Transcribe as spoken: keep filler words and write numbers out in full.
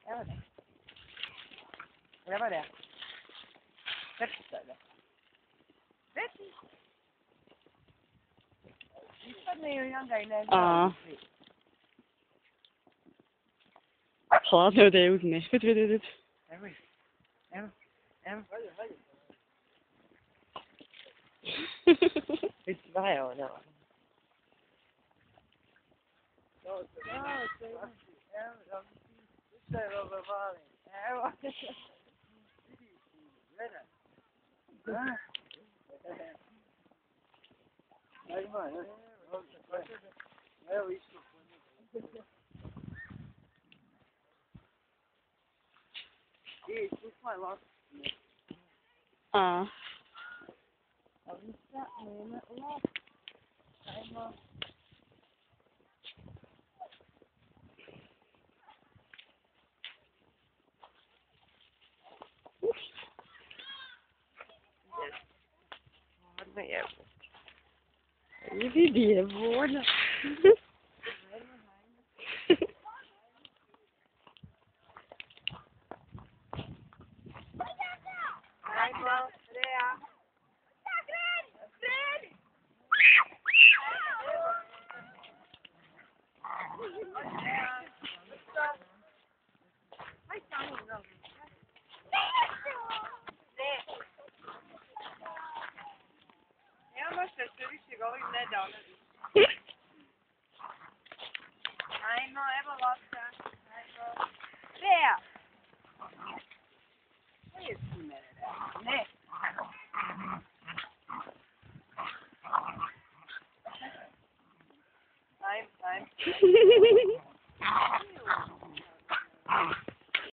Evo ne. Evo ne. Trči sada. Trči. Ispadne i onda i ne znam. Hladno je da je uzme. Vidi, vidi, vidi. Evo je. Evo. Evo. Hajde, hajde. Vidi, svaja ona. Evo, evo, što je ovo volim. Evo. Vidi, gledaj. Ajma, evo isto. Ej, slušaj, lako. A. Ali šta, nema lako. Ajmo. Ладно, я не види, воля. Možete se više govorim, ne da ona više. Ajmo, evo lopta. Ajmo. Rea! Ne je ti mene, Rea. Ne. Ajmo, ajmo.